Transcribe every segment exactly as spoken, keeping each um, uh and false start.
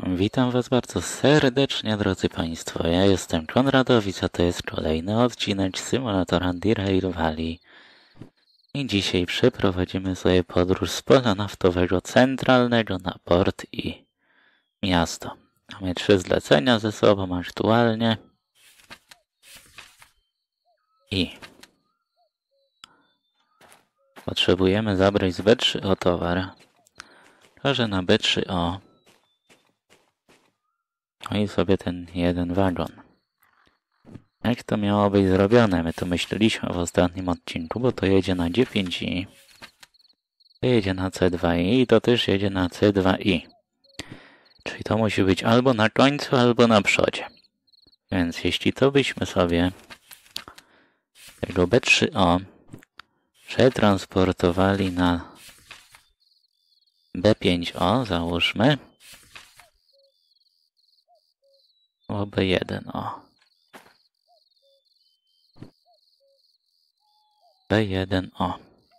Witam Was bardzo serdecznie, drodzy Państwo. Ja jestem Konradowicz, a to jest kolejny odcinek symulatora Derail Valley. I dzisiaj przeprowadzimy sobie podróż z pola naftowego centralnego na port i miasto. Mamy trzy zlecenia ze sobą aktualnie. I potrzebujemy zabrać z B trzy O towar. Proszę na B trzy O. No i sobie ten jeden wagon. Jak to miało być zrobione? My to myśleliśmy w ostatnim odcinku, bo to jedzie na G pięć I. To jedzie na C dwa I i to też jedzie na C dwa I. Czyli to musi być albo na końcu, albo na przodzie. Więc jeśli to byśmy sobie tego B trzy O przetransportowali na B pięć O, załóżmy, o B jeden O. B jeden O.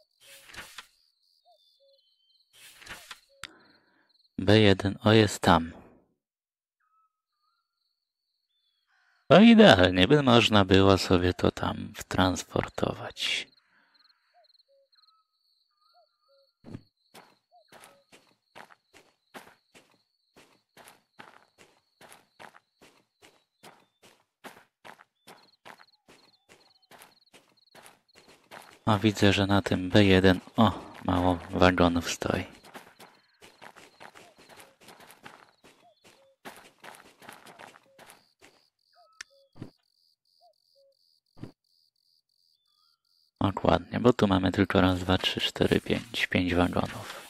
B jeden O jest tam. No idealnie, by można było sobie to tam wtransportować. A widzę, że na tym B jeden O mało wagonów stoi. Dokładnie, bo tu mamy tylko raz, dwa, trzy, cztery, pięć. Pięć wagonów.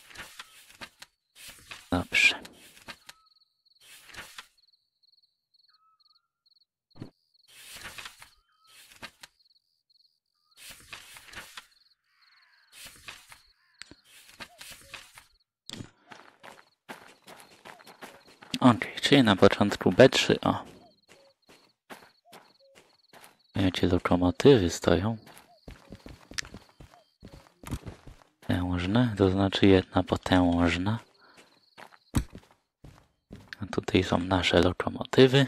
Dobrze. Ok, czyli na początku B trzy O. Jakie lokomotywy stoją? Potężne, to znaczy jedna potężna. A tutaj są nasze lokomotywy.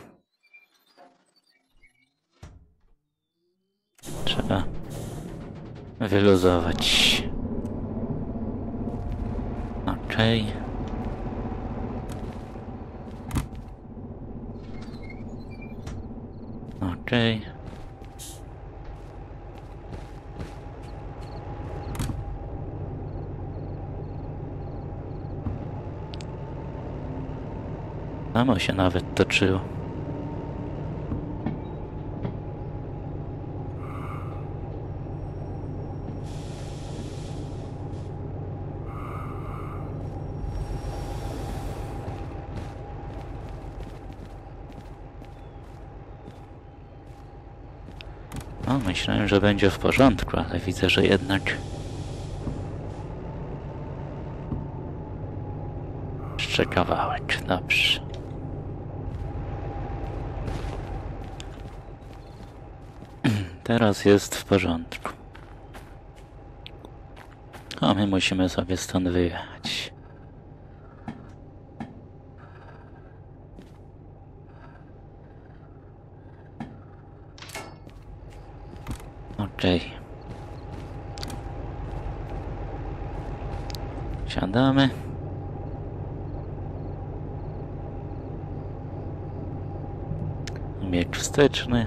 Trzeba wyluzować. Okej. Okay. Okej. Okay. Samo się nawet toczyło. No, myślałem, że będzie w porządku, ale widzę, że jednak jeszcze kawałek. Dobrze. Teraz jest w porządku. A my musimy sobie stąd wyjechać. Okej. Okay. Siadamy. Bieg wsteczny.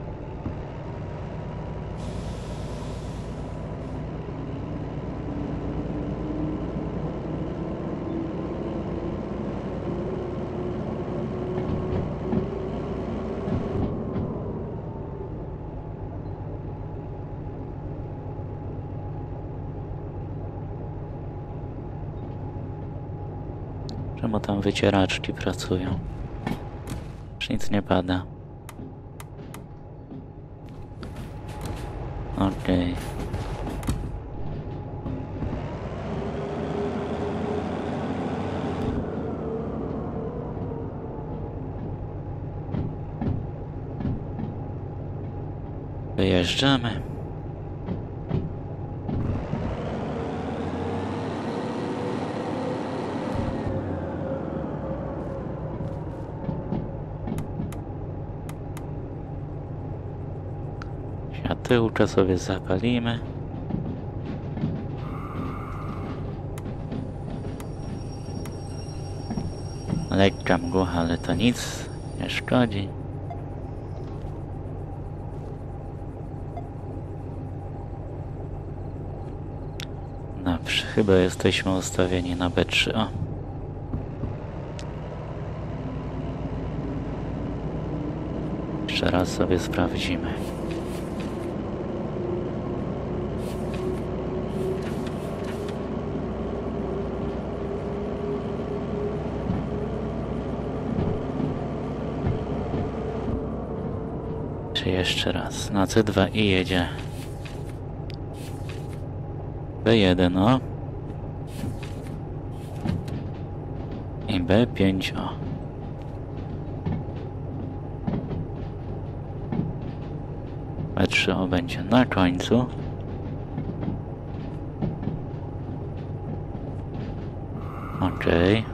Czemu tam wycieraczki pracują? Już nic nie pada. Okej. Okay. Wyjeżdżamy. tyłu czasowie zapalimy. Lekka mgła, ale to nic nie szkodzi. Dobrze, chyba jesteśmy ustawieni na B trzy. O. Jeszcze raz sobie sprawdzimy. Czy jeszcze raz? Na C dwa i jedzie B jeden O i B pięć O. B trzy O będzie na końcu. Okej. Okay.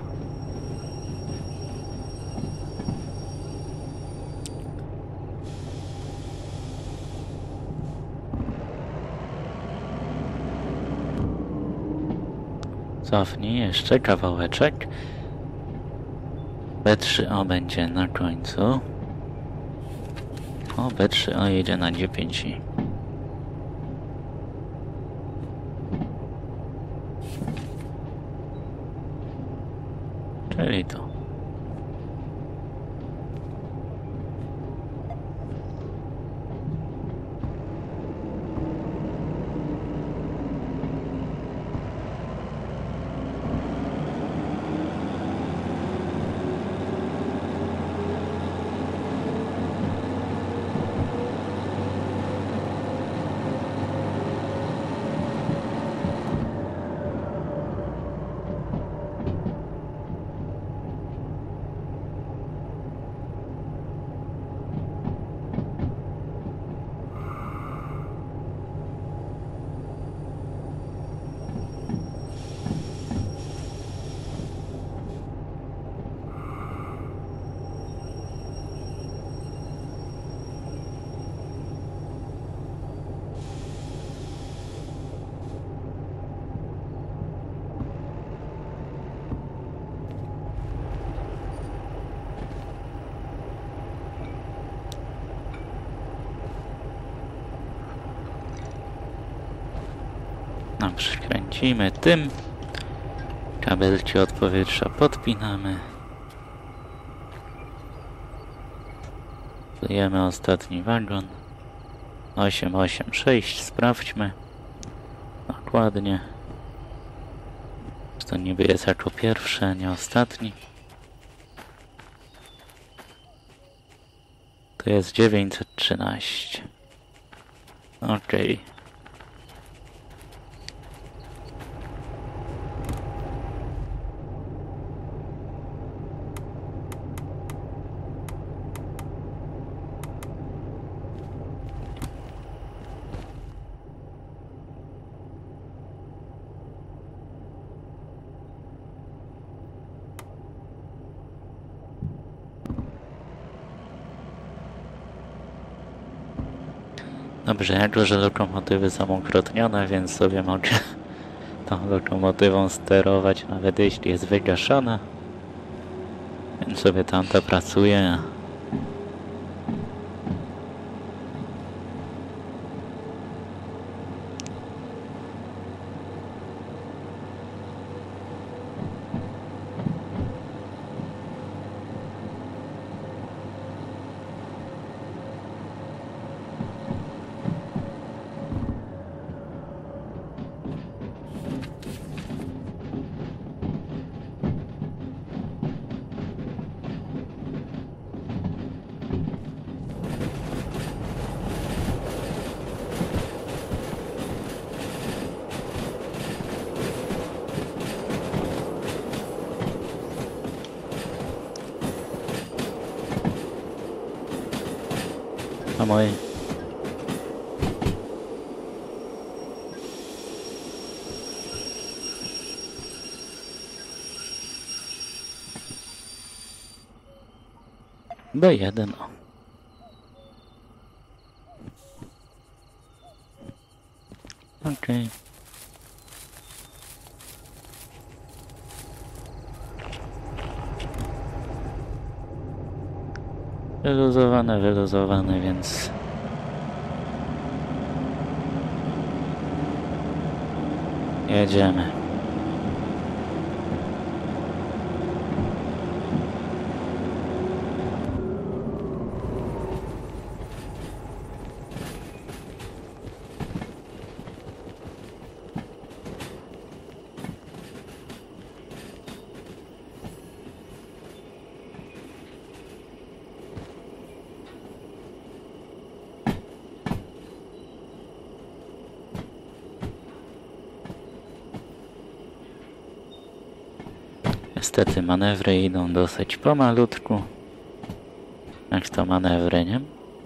Cofnij jeszcze kawałeczek. B trzy O będzie na końcu. O, B trzy O jedzie na G pięć I. Czyli to. No, przykręcimy tym. Kabelki od powietrza podpinamy. Wkleiemy ostatni wagon. osiem osiem sześć. Sprawdźmy. Dokładnie. To niby jest jako pierwszy, a nie ostatni. To jest dziewięćset trzynaście. Okej. Okay. Dobrze, jako że lokomotywy są ukrotnione, więc sobie mogę tą lokomotywą sterować, nawet jeśli jest wygaszona. Więc sobie tamta pracuje. A moje. B jeden. Okej. Wyluzowane, wyluzowane, więc... Jedziemy. Niestety manewry idą dosyć pomalutku. Jak to manewry, nie?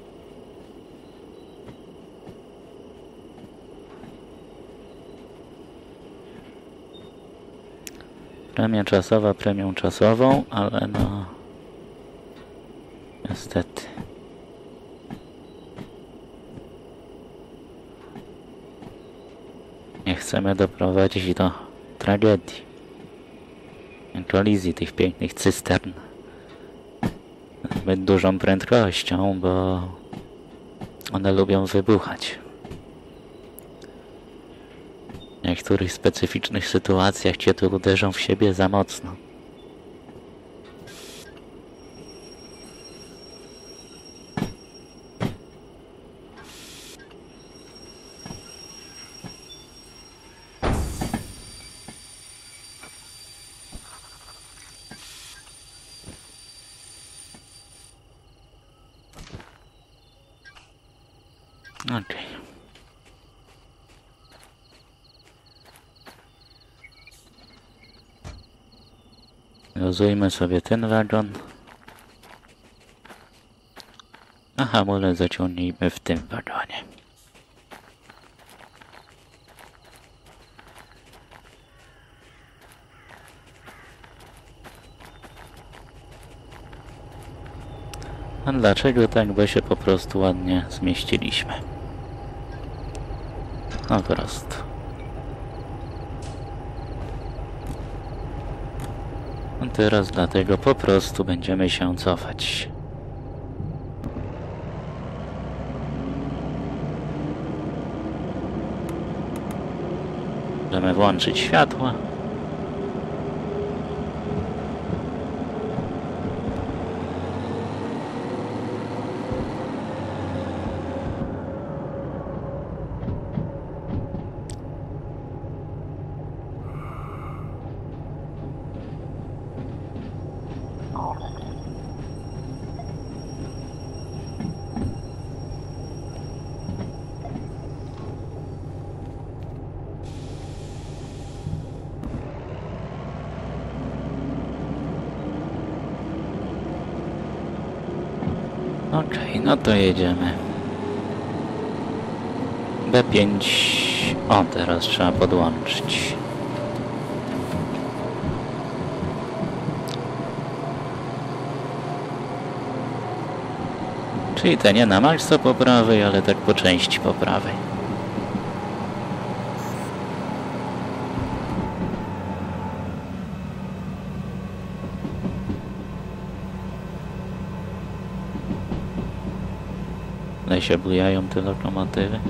Premia czasowa premią czasową, ale no... Niestety. Nie chcemy doprowadzić do tragedii. Kolizji tych pięknych cystern zbyt dużą prędkością, bo one lubią wybuchać. W niektórych specyficznych sytuacjach cię tu uderzą w siebie za mocno. Okej. Luzujmy sobie ten wagon. A hamulec zaciągnijmy w tym wagonie. A dlaczego tak? Bo się po prostu ładnie zmieściliśmy. Po prostu. A teraz dlatego po prostu będziemy się cofać. Możemy włączyć światła. Okej, okay, no to jedziemy. B pięć. O, teraz trzeba podłączyć. Czyli to nie na maksa po prawej, ale tak po części po prawej. Tutaj się bujają te lokomotywy.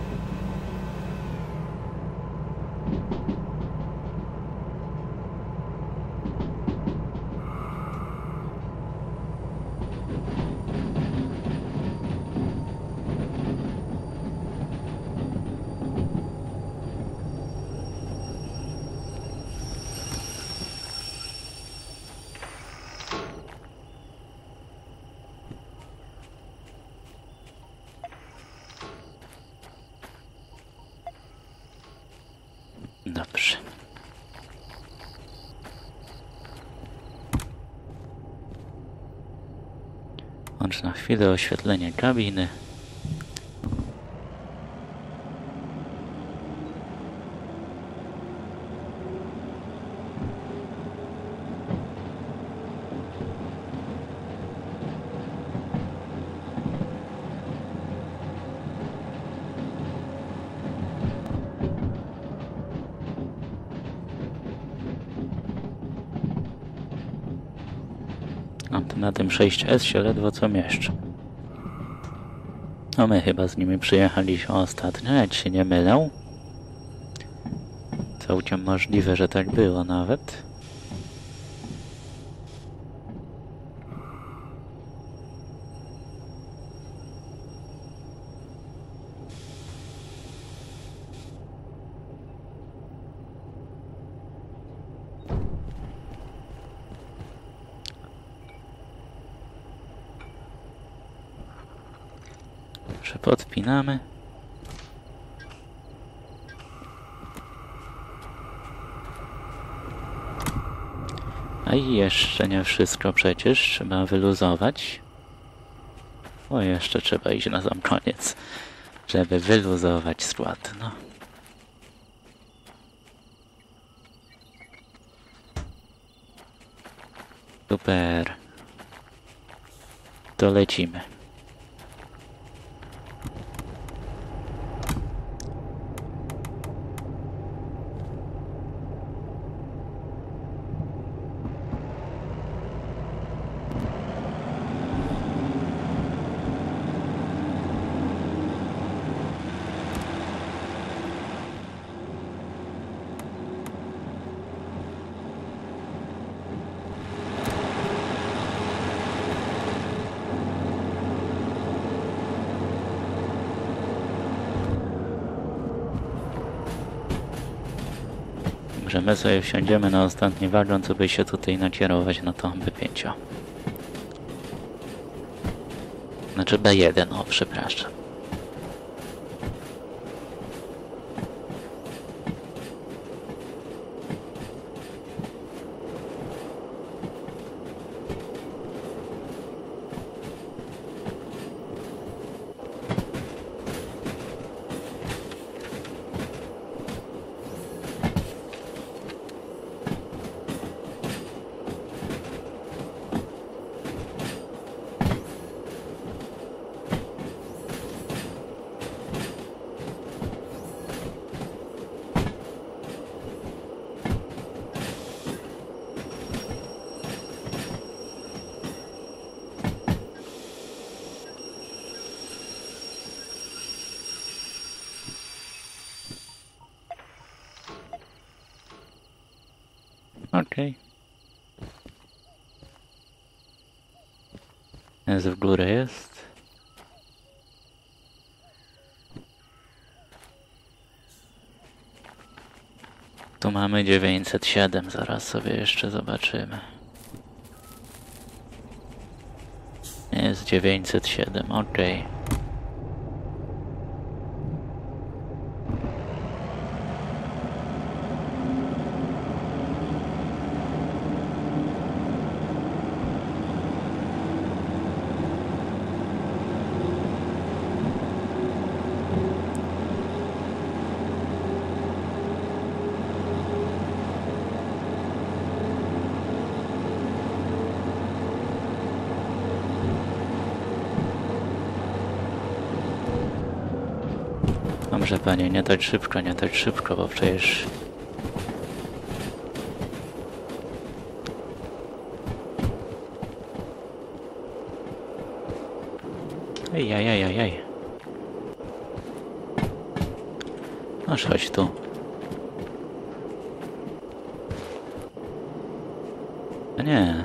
Dobrze. Łącz na chwilę oświetlenie kabiny. A to na tym sześć S się ledwo co mieszczą. No my chyba z nimi przyjechaliśmy ostatnio, jak się nie mylę. Całkiem możliwe, że tak było nawet. Podpinamy. A i jeszcze nie wszystko przecież. Trzeba wyluzować. O, jeszcze trzeba iść na sam koniec, żeby wyluzować skład. No. Super. To lecimy. że my sobie wsiądziemy na ostatni wagon, co by się tutaj nakierować na to B pięć. Znaczy B jeden, o przepraszam. Okej. Jest w górę jest. Tu mamy dziewięćset siedem, zaraz sobie jeszcze zobaczymy. Jest dziewięćset siedem, okej. Dobrze, panie, nie tak szybko, nie tak szybko, bo przecież... Ej, ej, ej, ej, ej. Aż chodź tu. No nie.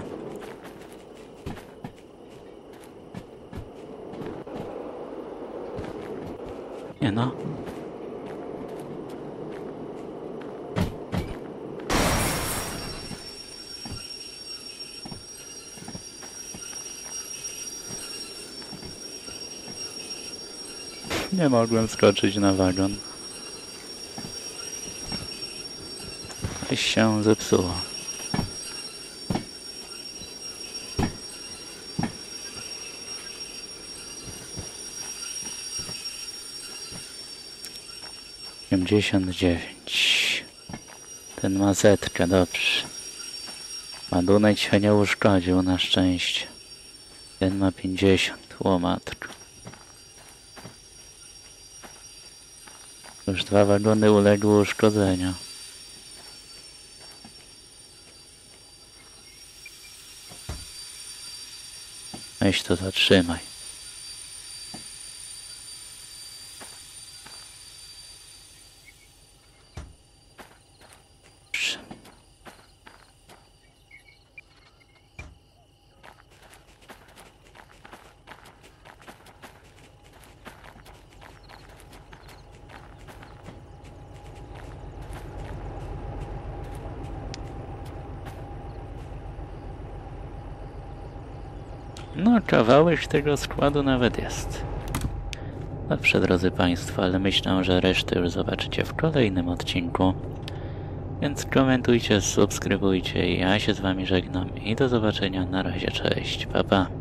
Nie no. Nie mogłem skoczyć na wagon. I się zepsuło. osiemdziesiąt dziewięć. Ten ma setkę, dobrze. Ładunek się nie uszkodził na szczęście. Ten ma pięćdziesiąt, łomatko. Już dwa wagony uległy uszkodzeniu. Weź to zatrzymaj. No, kawałek tego składu nawet jest. Dobrze, drodzy Państwo, ale myślę, że resztę już zobaczycie w kolejnym odcinku. Więc komentujcie, subskrybujcie i ja się z Wami żegnam i do zobaczenia. Na razie, cześć, pa pa.